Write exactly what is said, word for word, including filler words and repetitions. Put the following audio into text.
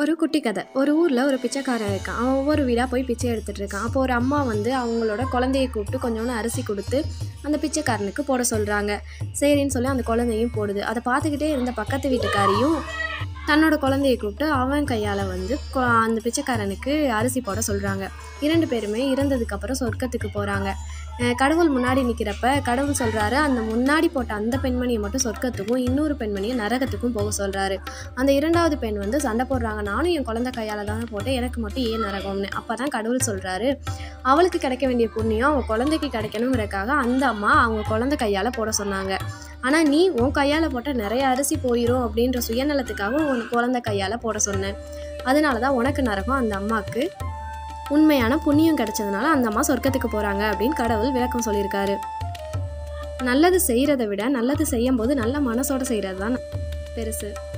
ஒரு குட்டி கதை. ஒரு ஊரில் ஒரு பிச்சைக்காரன் இருக்கான். அவன் ஒவ்வொரு வீடாக போய் பிச்சை எடுத்துகிட்டு இருக்கான். அப்போ ஒரு அம்மா வந்து அவங்களோட குழந்தையை கூப்பிட்டு கொஞ்சோண்டு அரிசி கொடுத்து அந்த பிச்சைக்காரனுக்கு போட சொல்கிறாங்க. சரின்னு சொல்லி அந்த குழந்தையும் போடுது. அதை பார்த்துக்கிட்டே இருந்த பக்கத்து வீட்டுக்காரியும் தன்னோட குழந்தையை கூப்பிட்டு அவன் கையால் வந்து அந்த பிச்சைக்காரனுக்கு அரிசி போட சொல்கிறாங்க. இரண்டு பேருமே இறந்ததுக்கப்புறம் சொர்க்கத்துக்கு போகிறாங்க. கடவுள் முன்னாடி நிற்கிறப்ப கடவுள் சொல்கிறாரு, அந்த முன்னாடி போட்ட அந்த பெண்மணியை மட்டும் சொர்க்கத்துக்கும் இன்னொரு பெண்மணியை நரகத்துக்கும் போக சொல்கிறாரு. அந்த இரண்டாவது பெண் வந்து சண்டை போடுறாங்க, நானும் என் குழந்தை கையால் தானே போட்டேன், எனக்கு மட்டும் ஏன் நரகம்னு. அப்போ தான் கடவுள் சொல்கிறாரு, அவளுக்கு கிடைக்க வேண்டிய புண்ணியம் அவள் குழந்தைக்கு கிடைக்கணுங்கிறக்காக அந்த அம்மா அவங்க குழந்தை கையால் போட சொன்னாங்க. ஆனால் நீ உன் கையால் போட்டால் நிறைய அரிசி போயிடும் அப்படின்ற சுயநலத்துக்காக உன் குழந்தை கையால் போட சொன்னேன். அதனால தான் உனக்கு நரகம், அந்த அம்மாவுக்கு உண்மையான புண்ணியம் கிடைச்சதுனால அந்த அம்மா சொர்க்கத்துக்கு போகிறாங்க அப்படின்னு கடவுள் விளக்கம் சொல்லியிருக்காரு. நல்லது செய்கிறத விட நல்லது செய்யும் போது நல்ல மனசோட செய்கிறது தான் பெருசு.